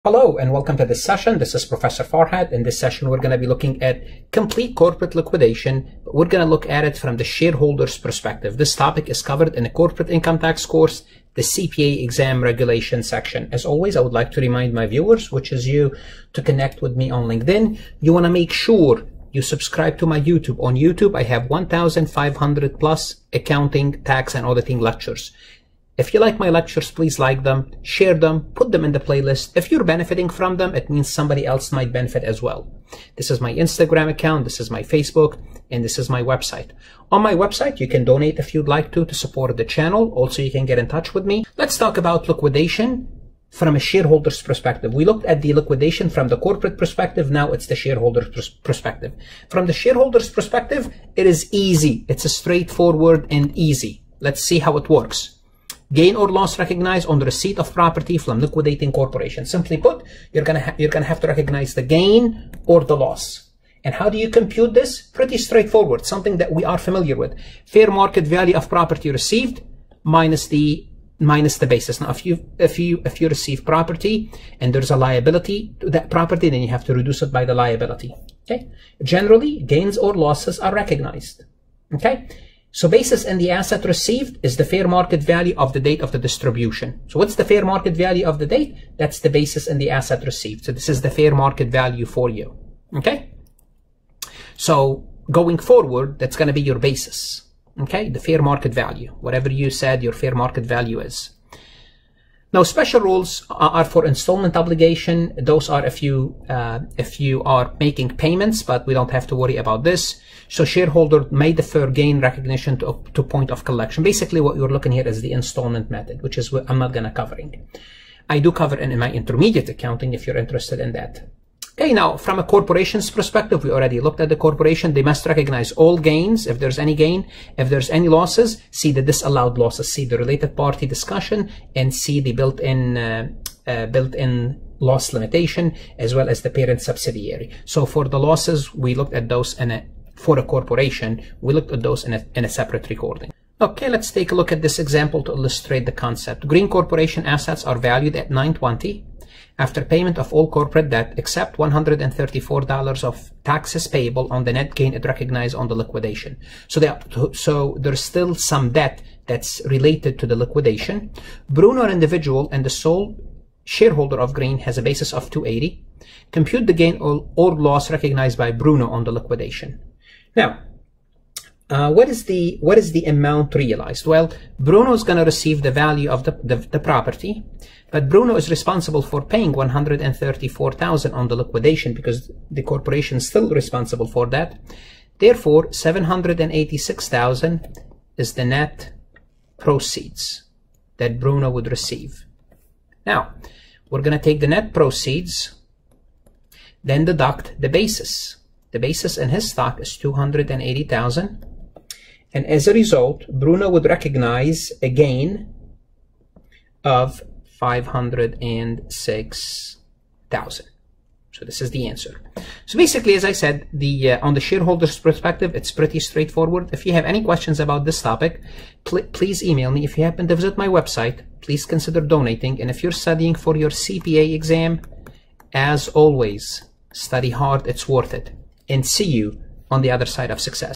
Hello and welcome to this session. This is Professor Farhad. In this session, we're going to be looking at complete corporate liquidation, but we're going to look at it from the shareholder's perspective. This topic is covered in the corporate income tax course, the CPA exam regulation section. As always, I would like to remind my viewers, which is you, to connect with me on LinkedIn. You want to make sure you subscribe to my YouTube. On YouTube, I have 1,500 plus accounting, tax, and auditing lectures. If you like my lectures, please like them, share them, put them in the playlist. If you're benefiting from them, it means somebody else might benefit as well. This is my Instagram account, this is my Facebook, and this is my website. On my website, you can donate if you'd like to support the channel. Also, you can get in touch with me. Let's talk about liquidation from a shareholder's perspective. We looked at the liquidation from the corporate perspective. Now it's the shareholder's perspective. From the shareholder's perspective, it is easy. It's straightforward and easy. Let's see how it works. Gain or loss recognized on the receipt of property from liquidating corporation. Simply put, you're gonna have to recognize the gain or the loss. And how do you compute this? Pretty straightforward, something that we are familiar with. Fair market value of property received minus the basis. Now, if you receive property and there's a liability to that property, then you have to reduce it by the liability. Okay. Generally, gains or losses are recognized. Okay. So basis in the asset received is the fair market value of the date of the distribution. So what's the fair market value of the date? That's the basis in the asset received. So this is the fair market value for you. Okay? So going forward, that's going to be your basis. Okay? The fair market value. Whatever you said your fair market value is. Now, special rules are for installment obligation. Those are if you are making payments, but we don't have to worry about this. So shareholder may defer gain recognition to point of collection. Basically, what you're looking here is the installment method, which is what I'm not going to covering. I do cover it in my intermediate accounting if you're interested in that. Okay, now from a corporation's perspective, we already looked at the corporation. They must recognize all gains if there's any gain. If there's any losses, see the disallowed losses, see the related party discussion, and see the built-in loss limitation, as well as the parent subsidiary. So for the losses, we looked at those for a corporation, we looked at those in a separate recording. Okay, let's take a look at this example to illustrate the concept. Green Corporation assets are valued at $920. After payment of all corporate debt except $134 of taxes payable on the net gain it recognized on the liquidation. So there's still some debt that's related to the liquidation. Bruno, an individual and the sole shareholder of Green, has a basis of $280. Compute the gain or loss recognized by Bruno on the liquidation. Now, what is the amount realized? Well, Bruno is going to receive the value of the property, but Bruno is responsible for paying $134,000 on the liquidation because the corporation is still responsible for that. Therefore, $786,000 is the net proceeds that Bruno would receive. Now, we're going to take the net proceeds, then deduct the basis. The basis in his stock is $280,000. And as a result, Bruno would recognize a gain of $506,000. So this is the answer. So basically, as I said, on the shareholder's perspective, it's pretty straightforward. If you have any questions about this topic, please email me. If you happen to visit my website, please consider donating. And if you're studying for your CPA exam, as always, study hard. It's worth it. And see you on the other side of success.